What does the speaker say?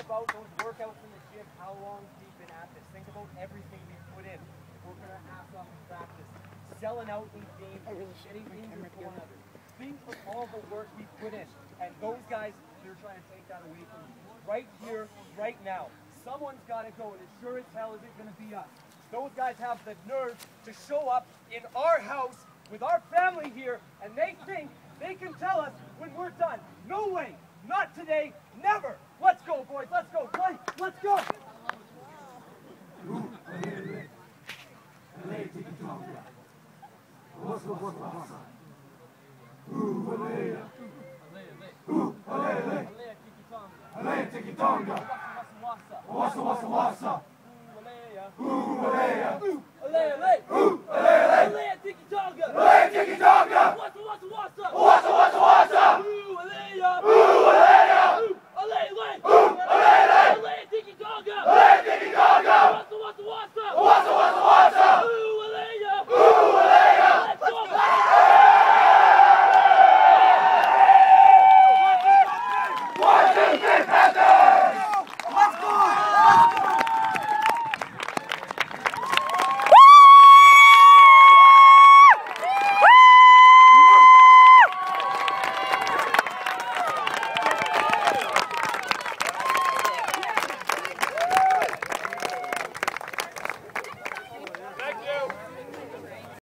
about those workouts in the gym, how long we've been at this. Think about everything we put in. Working our ass off in practice, selling out in games, getting injured for one another. Think of all the work we put in. And those guys, they're trying to take that away from you. Right here, right now. Someone's got to go, and it sure as hell isn't going to be us. Those guys have the nerve to show up in our house with our family here, and they think they can tell us when we're done. No way. Not today. Never. Let's go, boys. Let's go. Play. Let's go. Wasa wasa wasa.